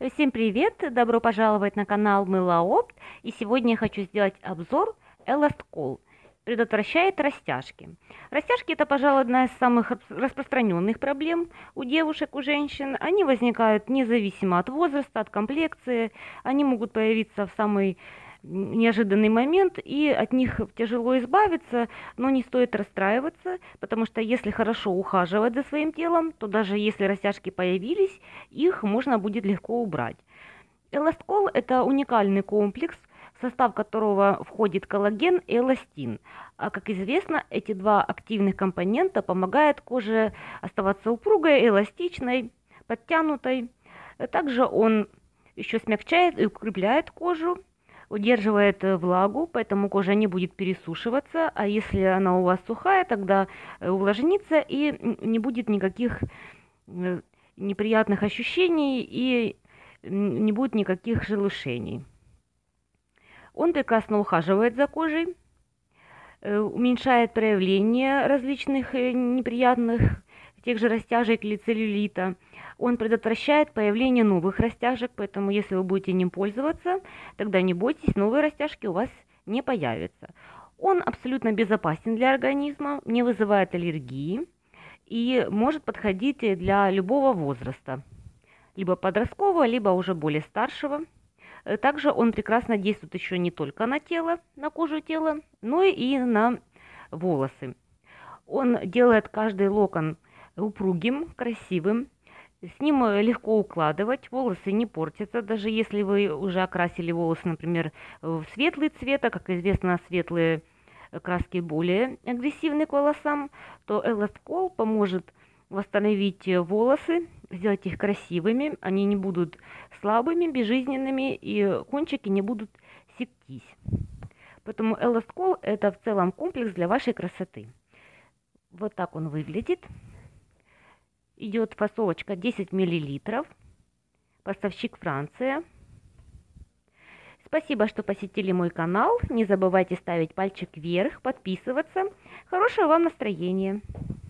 Всем привет! Добро пожаловать на канал Мылоопт. И сегодня я хочу сделать обзор Elastcol. Предотвращает растяжки. Растяжки это, пожалуй, одна из самых распространенных проблем у девушек, у женщин. Они возникают независимо от возраста, от комплекции. Они могут появиться в самый неожиданный момент, и от них тяжело избавиться, но не стоит расстраиваться, потому что если хорошо ухаживать за своим телом, то даже если растяжки появились, их можно будет легко убрать. Эласткол – это уникальный комплекс, в состав которого входит коллаген и эластин. А как известно, эти два активных компонента помогают коже оставаться упругой, эластичной, подтянутой. Также он еще смягчает и укрепляет кожу, удерживает влагу, поэтому кожа не будет пересушиваться, а если она у вас сухая, тогда увлажнится и не будет никаких неприятных ощущений и не будет никаких шелушений. Он прекрасно ухаживает за кожей, уменьшает проявление различных неприятных тех же растяжек или целлюлита. Он предотвращает появление новых растяжек, поэтому если вы будете ним пользоваться, тогда не бойтесь, новые растяжки у вас не появятся. Он абсолютно безопасен для организма, не вызывает аллергии и может подходить для любого возраста, либо подросткового, либо уже более старшего. Также он прекрасно действует еще не только на тело, на кожу тела, но и на волосы. Он делает каждый локон упругим, красивым. С ним легко укладывать, волосы не портятся, даже если вы уже окрасили волосы, например, в светлый цвет, а как известно, светлые краски более агрессивны к волосам, то Elastcol поможет восстановить волосы, сделать их красивыми, они не будут слабыми, безжизненными и кончики не будут сектись. Поэтому Elastcol это в целом комплекс для вашей красоты. Вот так он выглядит. Идет фасовочка 10 мл. Поставщик Франция. Спасибо, что посетили мой канал. Не забывайте ставить пальчик вверх, подписываться. Хорошего вам настроения!